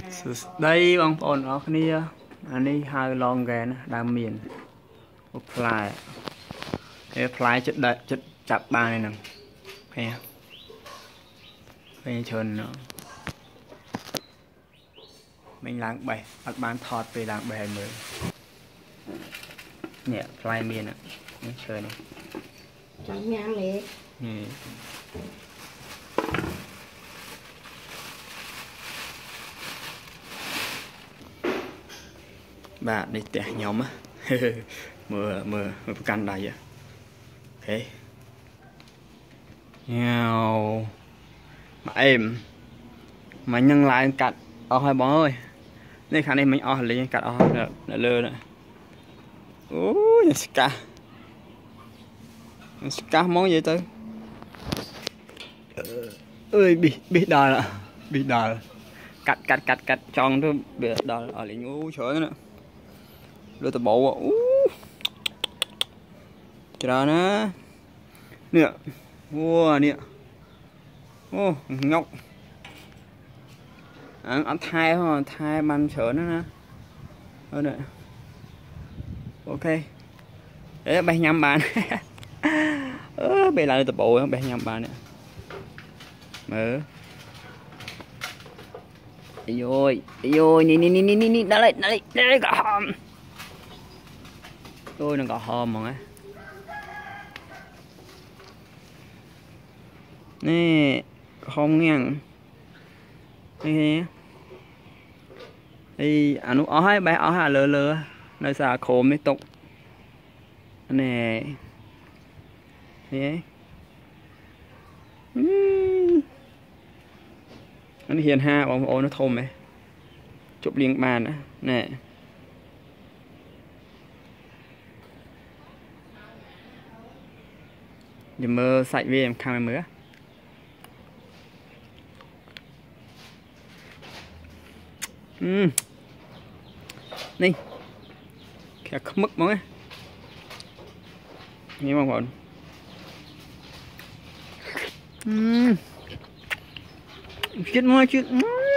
đây bong bồn ở kia anh đi hai lon gà nó đam miền fly cái fly chất đậy chất chặt ba này nè thấy không thấy trơn nữa mình làm bể bắt bán thọt về làm bể mới nhẹ fly miền ạ chơi này chẳng ngang này bà đi tè nhóm á mưa căn đây vậy ok nhau mà em mà nhân lại cắt hai bó ơi đây khả này mình lấy cắt là lơ nữa ui ska món gì tới ơi bị đòi là bị đòi cắt tròn thôi bị đòi ở lính u trời nữa đưa tao bộ chờ nó nè wow nè ô ngọc ăn thai thôi thai man sợ nó nè thôi nè ok để bay nhầm bàn bây lại tao bộ bay nhầm bàn nè mở ôi nè đã lấy cả hòm tôi đang có hòm mà á nè không nghe nè đi anh nó ói bé ói hà lơ nơi xa khổ mới tục nè nè anh hiền ha bóng ôi nó thôm này chụp liền bàn nữa nè giờ mơ sạch về em khang mới nè kẹo không mất món á nghe mong hồn chết môi chết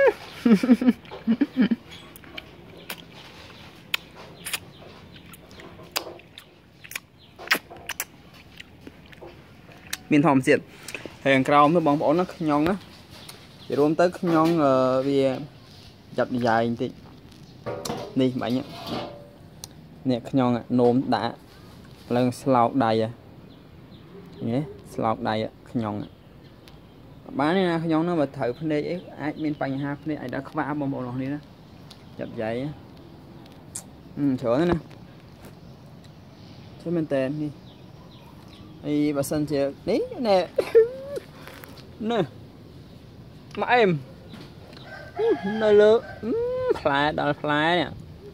miền thòm xiết hàng cào nó bóng bóng nó nhon á thì rôm tới nhon vì chặt dài tí đi bánh nhá nè nhon á nôm đã lần slau đầy à nhé slau đầy á nhon bán này nè nhon nó mà thử phân đây ai bên bánh ha phân đây ai đã khóa bóng bóng nó đi đó chặt dài á sửa nữa nè cho mình tên đi đi bà sân chị đấy nè nè mà em nơi lơ fly đó fly nè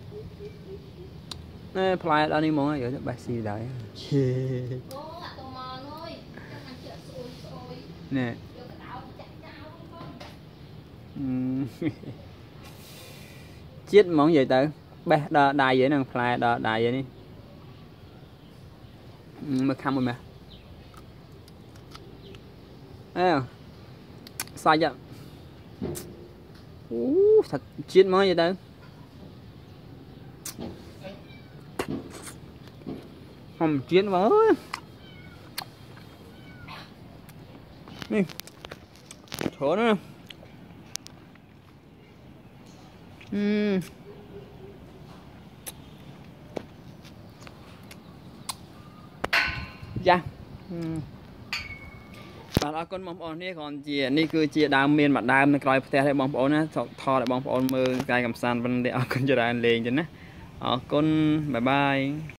nè fly đó đi món vậy bà xì đấy nè chết món gì tới bé đài vậy nè fly đài vậy đi mà khăm rồi mà sai vậy thật chết món vậy đâu không chết món đi thở nữa dạ bà con bóng ổn này còn chịนี่คือchị đam miên mặt đam coi theoให้bóng ổnนะthò lại bóng ổn mưa cài cầm sàn bên để conจะได้lên chứ nè con bye bye